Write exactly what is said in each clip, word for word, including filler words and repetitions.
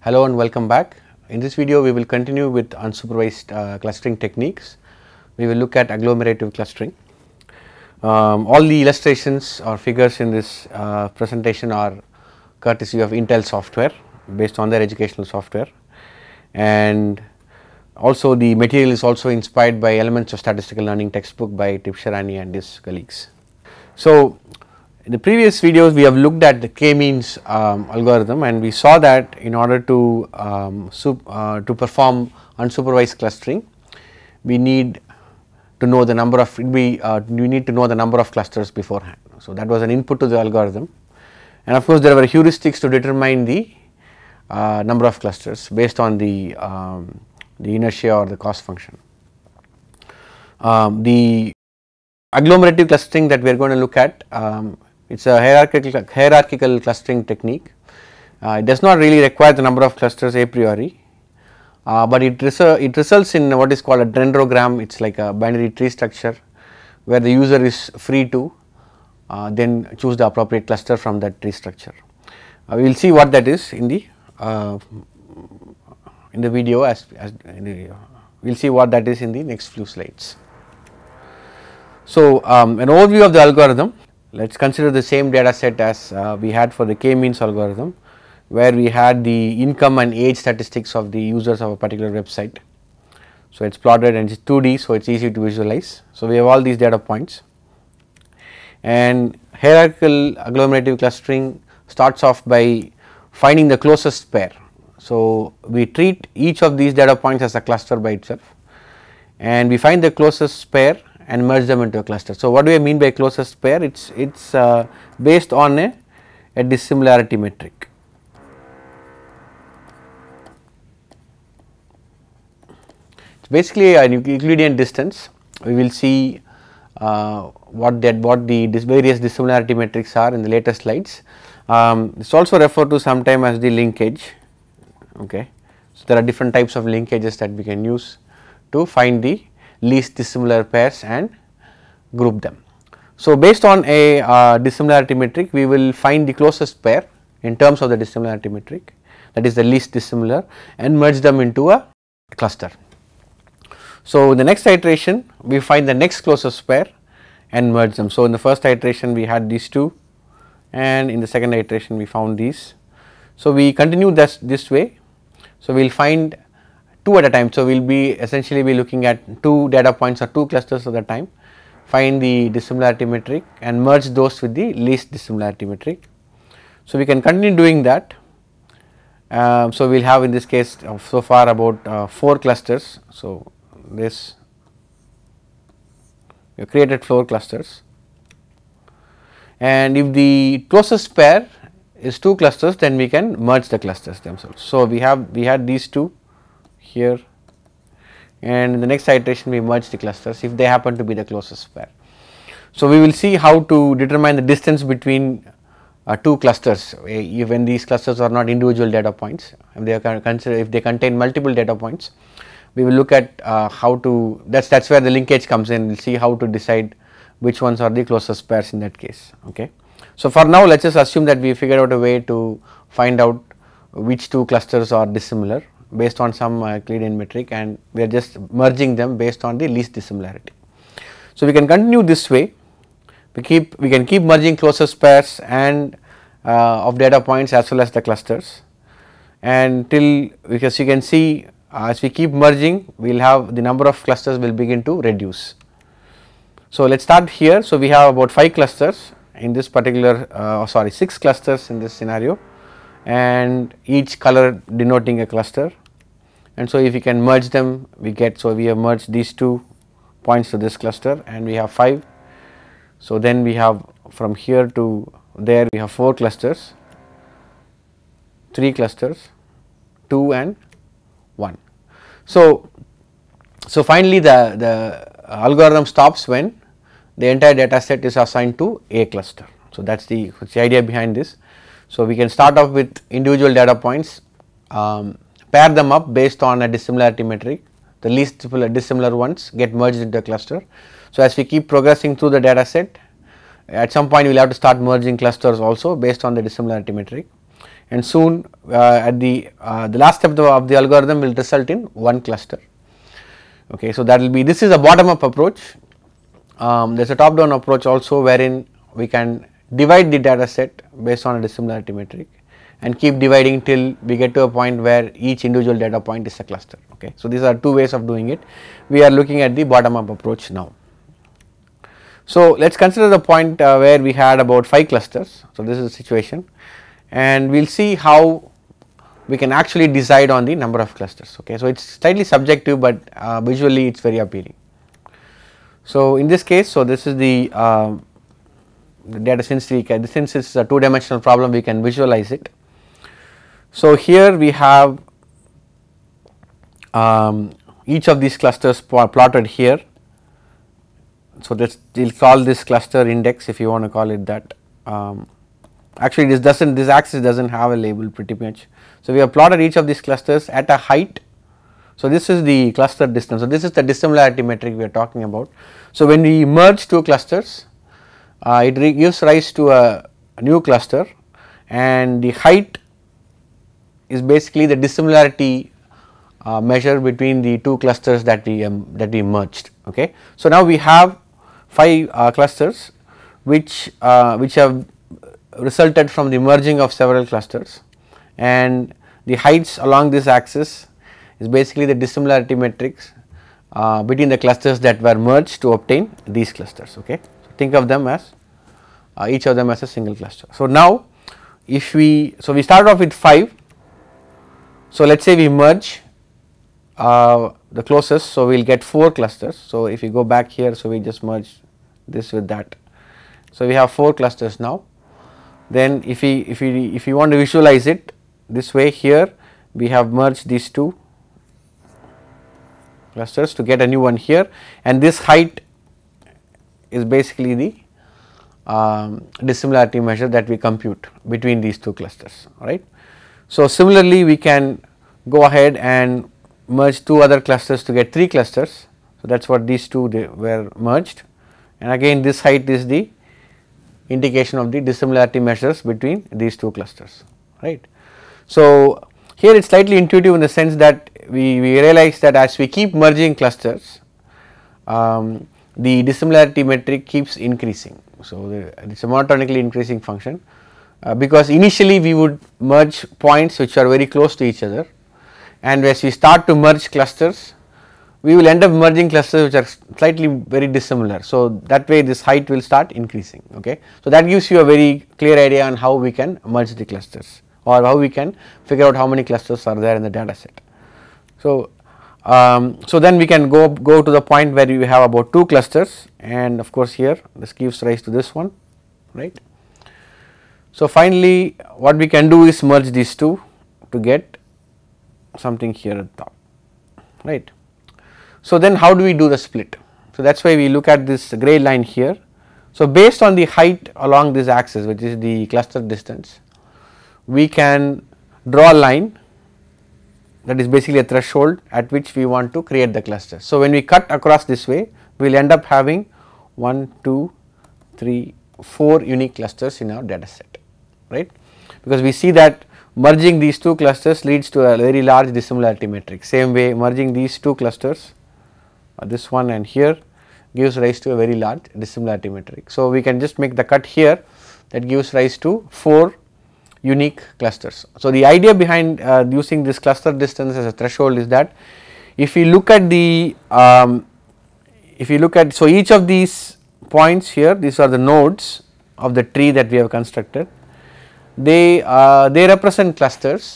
Hello and welcome back. In this video we will continue with unsupervised uh, clustering techniques. We will look at agglomerative clustering. Um, all the illustrations or figures in this uh, presentation are courtesy of Intel software based on their educational software, and also the material is also inspired by Elements of Statistical Learning textbook by Tipsharani and his colleagues. So, in the previous videos we have looked at the k-means um, algorithm, and we saw that in order to um, sup, uh, to perform unsupervised clustering we need to know the number of we uh, we need to know the number of clusters beforehand. So, that was an input to the algorithm, and of course there were heuristics to determine the uh, number of clusters based on the um, the inertia or the cost function. Um, the agglomerative clustering that we are going to look at, um, it is a hierarchical, hierarchical clustering technique. Uh, it does not really require the number of clusters a priori, uh, but it, resu it results in what is called a dendrogram. It is like a binary tree structure where the user is free to uh, then choose the appropriate cluster from that tree structure. Uh, we will see what that is in the uh, in the video as, as we will see what that is in the next few slides. So, um, an overview of the algorithm. Let us consider the same data set as uh, we had for the k-means algorithm, where we had the income and age statistics of the users of a particular website. So, it is plotted and it is two D, so it is easy to visualize. So, we have all these data points, and hierarchical agglomerative clustering starts off by finding the closest pair. So, we treat each of these data points as a cluster by itself, and we find the closest pair and merge them into a cluster. So, what do I mean by closest pair? It is it is uh, based on a, a dissimilarity metric. It is basically an Euclidean distance. We will see uh, what that what the dis various dissimilarity metrics are in the later slides. Um, it is also referred to sometime as the linkage. Okay. So, there are different types of linkages that we can use to find the least dissimilar pairs and group them. So, based on a uh, dissimilarity metric we will find the closest pair in terms of the dissimilarity metric, that is the least dissimilar, and merge them into a cluster. So, in the next iteration we find the next closest pair and merge them. So, in the first iteration we had these two, and in the second iteration we found these. So, we continue this, this way. So, we will find two at a time. So, we will be essentially be looking at two data points or two clusters at a time, find the dissimilarity metric and merge those with the least dissimilarity metric. So, we can continue doing that. Um, so, we will have in this case uh, so far about uh, four clusters. So, this we have created four clusters, and if the closest pair is two clusters, then we can merge the clusters themselves. So, we have we had these two here, and in the next iteration we merge the clusters if they happen to be the closest pair. So, we will see how to determine the distance between uh, two clusters uh, when these clusters are not individual data points. If they are consider if they contain multiple data points, we will look at uh, how to that is that is where the linkage comes in. We will see how to decide which ones are the closest pairs in that case. Okay. So, for now let us just assume that we figured out a way to find out which two clusters are dissimilar based on some uh, Euclidean metric, and we are just merging them based on the least dissimilarity. So, we can continue this way. We keep we can keep merging closest pairs and uh, of data points as well as the clusters, and till, because you can see uh, as we keep merging we will have the number of clusters will begin to reduce. So, let us start here. So, we have about five clusters in this particular uh, sorry six clusters in this scenario, and each color denoting a cluster. And so, if we can merge them we get, so we have merged these two points to this cluster and we have five. So, then we have from here to there we have four clusters, three clusters, two and one. So, so finally the, the algorithm stops when the entire data set is assigned to a cluster. So, that is the, the idea behind this. So, we can start off with individual data points, um, pair them up based on a dissimilarity metric, the least dissimilar ones get merged into a cluster. So, as we keep progressing through the data set, at some point we will have to start merging clusters also based on the dissimilarity metric, and soon uh, at the uh, the last step of the, of the algorithm will result in one cluster. Okay, so that will be, this is a bottom up approach. Um, there is a top down approach also wherein we can divide the data set based on a dissimilarity metric and keep dividing till we get to a point where each individual data point is a cluster. Okay, so these are two ways of doing it. We are looking at the bottom up approach now. So let us consider the point uh, where we had about five clusters. So this is the situation, and we will see how we can actually decide on the number of clusters. Okay, so it is slightly subjective, but uh, visually it is very appealing. So in this case, so this is the, uh, the data, since we can, since it is a two dimensional problem, we can visualize it. So here we have um, each of these clusters plotted here. So let's we'll call this cluster index, if you want to call it that. Um, actually this doesn't, this axis doesn't have a label pretty much. So we have plotted each of these clusters at a height. So this is the cluster distance. So this is the dissimilarity metric we are talking about. So when we merge two clusters, uh, it gives rise to a, a new cluster, and the height is basically the dissimilarity uh, measure between the two clusters that we um, that we merged. Okay, so now we have five uh, clusters which uh, which have resulted from the merging of several clusters, and the heights along this axis is basically the dissimilarity metrics uh, between the clusters that were merged to obtain these clusters. Okay, so think of them as uh, each of them as a single cluster. So now if we, so we start off with five. So let us say we merge uh, the closest, so we will get four clusters. So if you go back here, so we just merge this with that. So we have four clusters now. Then if we if we if you want to visualize it this way, here we have merged these two clusters to get a new one here, and this height is basically the um, dissimilarity measure that we compute between these two clusters. All right. So similarly we can go ahead and merge two other clusters to get three clusters. So that is what these two they were merged, and again this height is the indication of the dissimilarity measures between these two clusters, right. So here it is slightly intuitive in the sense that we, we realize that as we keep merging clusters, um, the dissimilarity metric keeps increasing. So it is a monotonically increasing function. Uh, because initially we would merge points which are very close to each other, and as we start to merge clusters, we will end up merging clusters which are slightly very dissimilar. So that way this height will start increasing. Okay, so that gives you a very clear idea on how we can merge the clusters, or how we can figure out how many clusters are there in the data set. So um, so then we can go go to the point where we have about two clusters, and of course here this gives rise to this one, right. So finally what we can do is merge these two to get something here at the top, right. So then how do we do the split? So that is why we look at this grey line here. So based on the height along this axis, which is the cluster distance, we can draw a line that is basically a threshold at which we want to create the cluster. So when we cut across this way, we will end up having one, two, three, four unique clusters in our data set, right, because we see that merging these two clusters leads to a very large dissimilarity metric. Same way merging these two clusters, uh, this one and here, gives rise to a very large dissimilarity metric. So we can just make the cut here that gives rise to four unique clusters. So the idea behind uh, using this cluster distance as a threshold is that if we look at the um, if you look at, so each of these points here, these are the nodes of the tree that we have constructed, they uh, they represent clusters,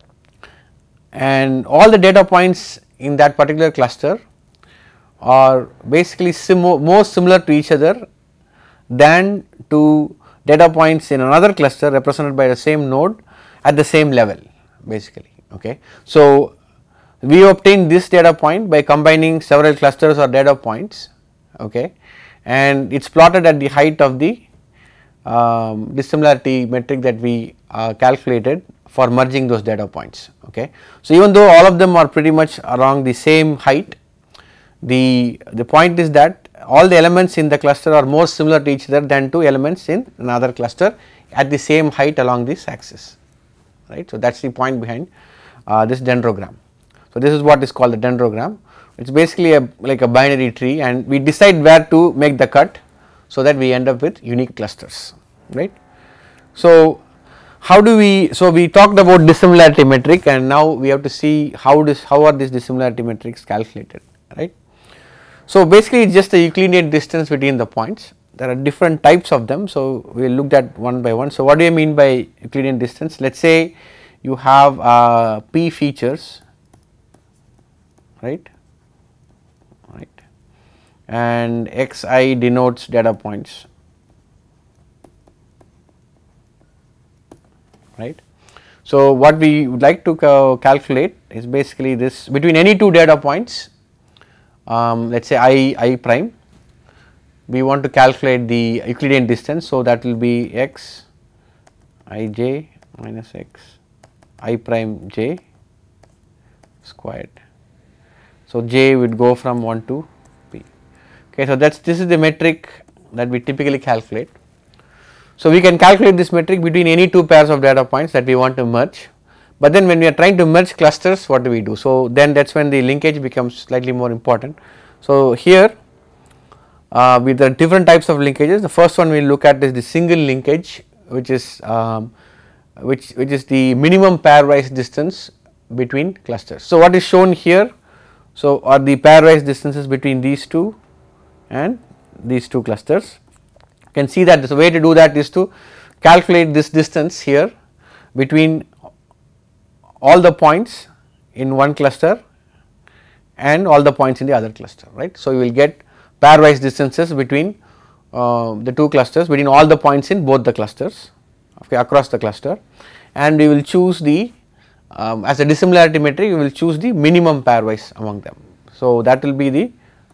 and all the data points in that particular cluster are basically simo more similar to each other than to data points in another cluster represented by the same node at the same level basically. Okay. So we obtain this data point by combining several clusters or data points, okay, and it is plotted at the height of the um, dissimilarity metric that we uh, calculated for merging those data points. Okay. So even though all of them are pretty much along the same height, the the point is that all the elements in the cluster are more similar to each other than to elements in another cluster at the same height along this axis. right. So, that is the point behind uh, this dendrogram. So, this is what is called the dendrogram. It is basically a like a binary tree, and we decide where to make the cut, so that we end up with unique clusters, right. So, how do we, so we talked about dissimilarity metric, and now we have to see how this, how are these dissimilarity metrics calculated, right. So, basically it is just the Euclidean distance between the points. There are different types of them, so we will look at one by one. So, what do you mean by Euclidean distance? Let us say you have uh, p features, right, right, and xi denotes data points, right. So, what we would like to cal calculate is basically this between any two data points, um, let us say I, I prime, we want to calculate the Euclidean distance. So, that will be x I j minus x I prime j squared. So, j would go from one to p. Okay, so, that is this is the metric that we typically calculate. So, we can calculate this metric between any two pairs of data points that we want to merge, but then when we are trying to merge clusters, what do we do? So, then that is when the linkage becomes slightly more important. So, here uh, with the different types of linkages, the first one we will look at is the single linkage, which is um, which which is the minimum pairwise distance between clusters. So, what is shown here, so are the pairwise distances between these two and these two clusters. You can see that the way to do that is to calculate this distance here between all the points in one cluster and all the points in the other cluster, right. So, you will get pairwise distances between uh, the two clusters, between all the points in both the clusters, okay, across the cluster, and we will choose the um, as a dissimilarity metric, we will choose the minimum pairwise among them. So, that will be the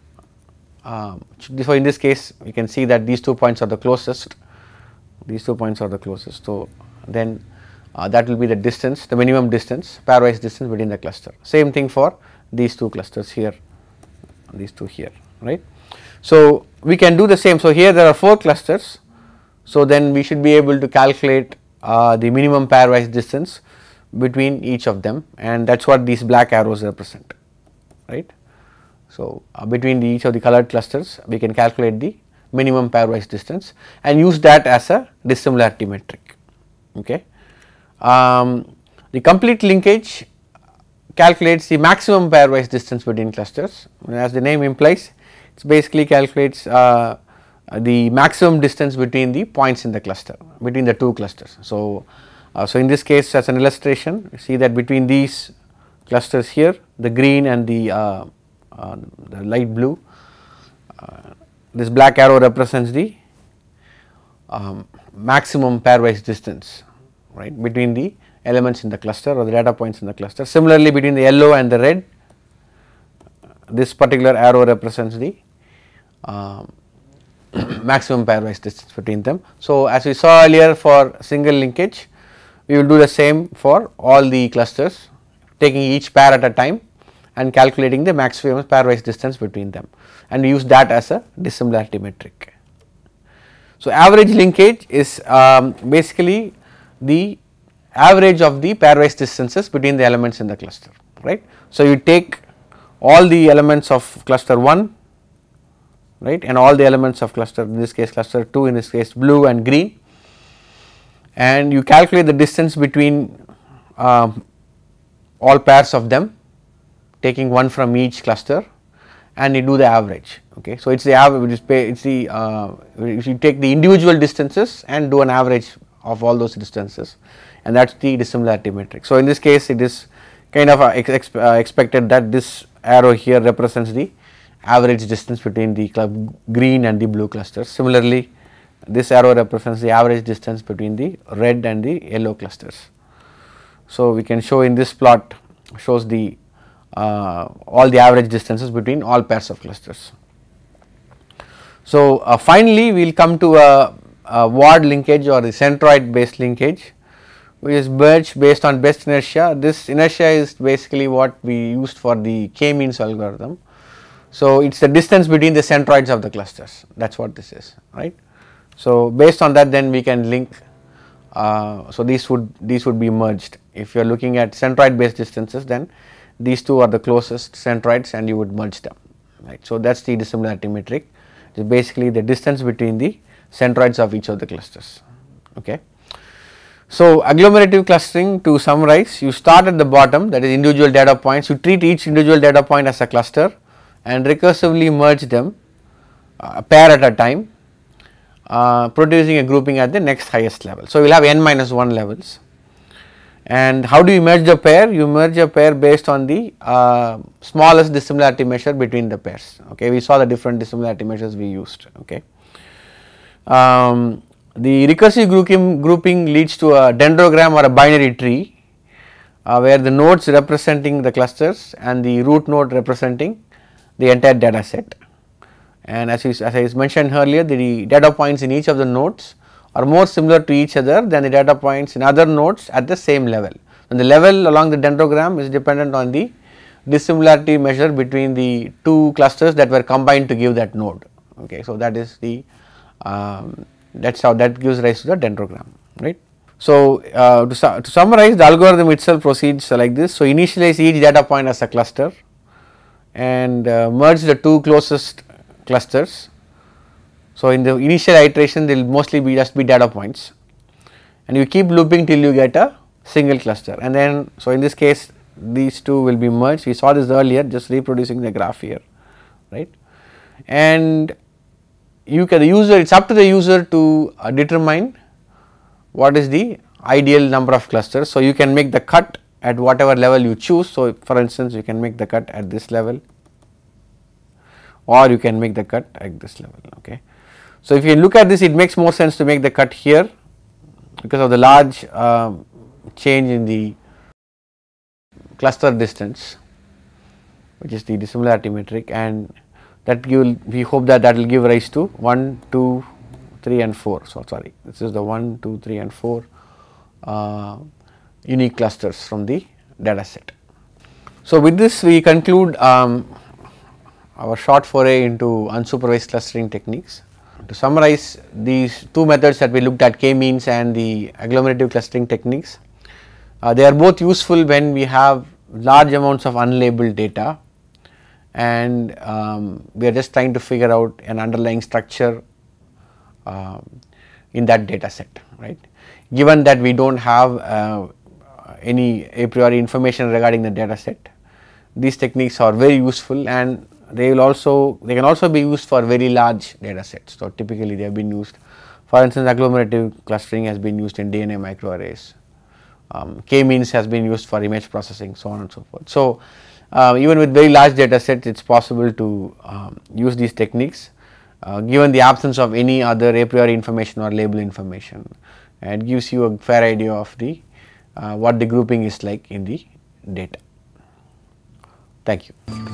um, so in this case we can see that these two points are the closest, these two points are the closest. So, then uh, that will be the distance, the minimum distance, pairwise distance between the cluster. Same thing for these two clusters here, these two here, right. So, we can do the same. So, here there are four clusters. So, then we should be able to calculate uh, the minimum pairwise distance between each of them, and that is what these black arrows represent, right. So, uh, between the each of the colored clusters we can calculate the minimum pairwise distance and use that as a dissimilarity metric, okay. Um, the complete linkage calculates the maximum pairwise distance between clusters, as the name implies, it basically calculates uh, the maximum distance between the points in the cluster, between the two clusters. So, uh, so in this case as an illustration, you see that between these clusters here, the green and the, uh, uh, the light blue, uh, this black arrow represents the um, maximum pairwise distance, right, between the elements in the cluster or the data points in the cluster. Similarly, between the yellow and the red, this particular arrow represents the um, maximum pairwise distance between them. So, as we saw earlier for single linkage, we will do the same for all the clusters, taking each pair at a time and calculating the maximum pairwise distance between them, and we use that as a dissimilarity metric. So, average linkage is um, basically the average of the pairwise distances between the elements in the cluster, right. So, you take all the elements of cluster one, right, and all the elements of cluster, in this case cluster two, in this case blue and green, and you calculate the distance between um, all pairs of them, taking one from each cluster, and you do the average, okay. So, it is the average, it is the uh, if you take the individual distances and do an average of all those distances, and that is the dissimilarity metric. So, in this case it is kind of uh, ex uh, expected that this arrow here represents the average distance between the green and the blue clusters. Similarly, this arrow represents the average distance between the red and the yellow clusters. So, we can show in this plot shows the uh, all the average distances between all pairs of clusters. So, uh, finally, we will come to a, a ward linkage or the centroid based linkage, which is merged based on best inertia. This inertia is basically what we used for the k-means algorithm. So, it is the distance between the centroids of the clusters, that is what this is, right. So, based on that then we can link, uh, so these would these would be merged. if you are looking at centroid based distances, then these two are the closest centroids and you would merge them, right. So, that is the dissimilarity metric, it is basically the distance between the centroids of each of the clusters. Okay. So, agglomerative clustering, to summarize, you start at the bottom, that is individual data points, you treat each individual data point as a cluster and recursively merge them a pair at a time, uh, producing a grouping at the next highest level. So, we will have n minus one levels. And how do you merge the pair? You merge a pair based on the uh, smallest dissimilarity measure between the pairs. Okay, we saw the different dissimilarity measures we used. Okay, um, the recursive grouping, grouping leads to a dendrogram or a binary tree, uh, where the nodes representing the clusters and the root node representing the entire data set. And as, we, as I mentioned earlier, the data points in each of the nodes are more similar to each other than the data points in other nodes at the same level. And the level along the dendrogram is dependent on the dissimilarity measure between the two clusters that were combined to give that node. Okay, so that is the um, that is how that gives rise to the dendrogram, right. So, uh, to, su to summarize, the algorithm itself proceeds like this. So, initialize each data point as a cluster and uh, merge the two closest clusters. So, in the initial iteration there will mostly be just be data points and you keep looping till you get a single cluster, and then so in this case these two will be merged. We saw this earlier, just reproducing the graph here, right. And you can, the user, it is up to the user to uh, determine what is the ideal number of clusters. So, you can make the cut at whatever level you choose. So, for instance, you can make the cut at this level or you can make the cut at this level. Okay. So, if you look at this, it makes more sense to make the cut here because of the large uh, change in the cluster distance, which is the dissimilarity metric, and that will, we hope that that will give rise to one, two, three and four. So, sorry, this is the one, two, three and four uh, unique clusters from the data set. So, with this we conclude um, our short foray into unsupervised clustering techniques. To summarize, these two methods that we looked at, k-means and the agglomerative clustering techniques, uh, they are both useful when we have large amounts of unlabeled data and um, we are just trying to figure out an underlying structure uh, in that data set, right. Given that we do not have uh, any a priori information regarding the data set, these techniques are very useful and they will also, they can also be used for very large data sets. So, typically they have been used, for instance, agglomerative clustering has been used in D N A microarrays, um, k-means has been used for image processing, so on and so forth. So, uh, even with very large data sets, it is possible to um, use these techniques uh, given the absence of any other a priori information or label information, and gives you a fair idea of the uh, what the grouping is like in the data. Thank you.